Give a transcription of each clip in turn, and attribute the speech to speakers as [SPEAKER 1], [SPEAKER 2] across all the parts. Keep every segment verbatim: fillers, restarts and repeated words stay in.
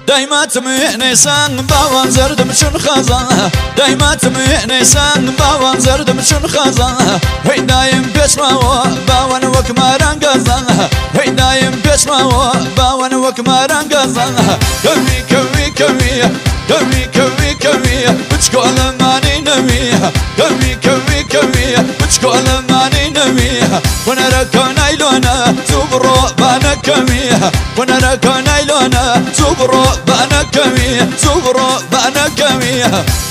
[SPEAKER 1] دايما تميعني سان باوان زرد مشون خزان دايما تميعني سان باوان زرد مشون خزان هي دايم بيسمعوا باوان وكماران قزان هي دايم بيسمعوا باوان وكماران قزان كمي كمي كمي كمي كمي كمي بتشكو ماني نمي كمي كمي كمي بتشكو ماني نمي وانا ركون ايلونا زبرو بانا كمي وانا ركون ايلونا زبرو بانا كمي زبرو بانا كمي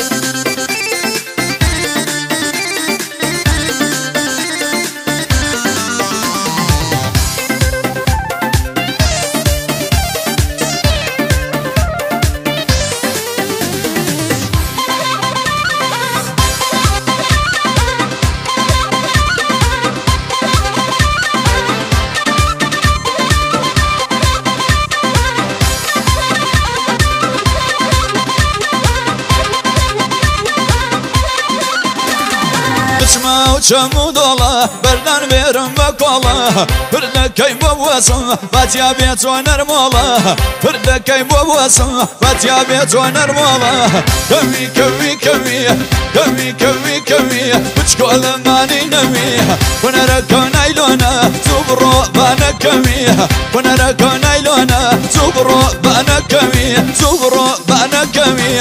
[SPEAKER 1] وشمو دولا بردان بيرم بكولا فردا كي بواسم فاتيا بيت ونرمولا فردا كي بواسم فاتيا بيت ونرمولا كمي كمي كمي كمي كمي كمي بتشكول ماني نمي وانا ركون ايلونا زبرو بانا كمي وانا ركون ايلونا زبرو بانا كمي زبرو بانا كمي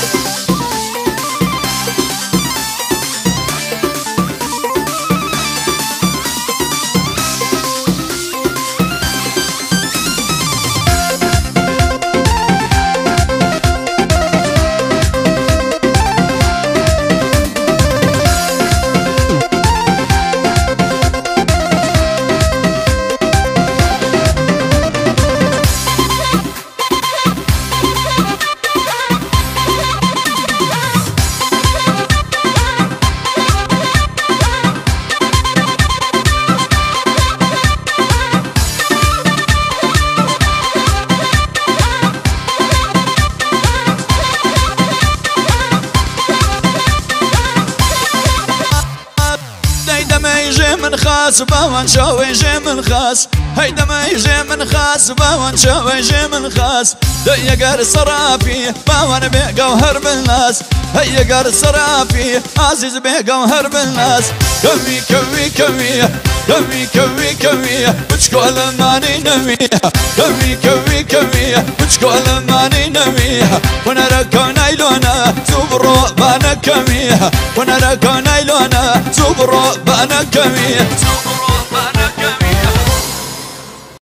[SPEAKER 1] من خاص باوان شو يجي من خاص هيدا ما يجي من خاص باوان شو يجي من خاص ديقر صرافي باوان بيقى وهرب الناس هيقر صرافي عزيز بيقى وهرب الناس كمي كمي كمي كمي كمي كمي بتشكول ماني نمي كمي كمي كمي بتشكول ماني نمي وانا ركون ايلونا زبرو بانا كمي وانا ركون ايلونا زبرو بانا كمي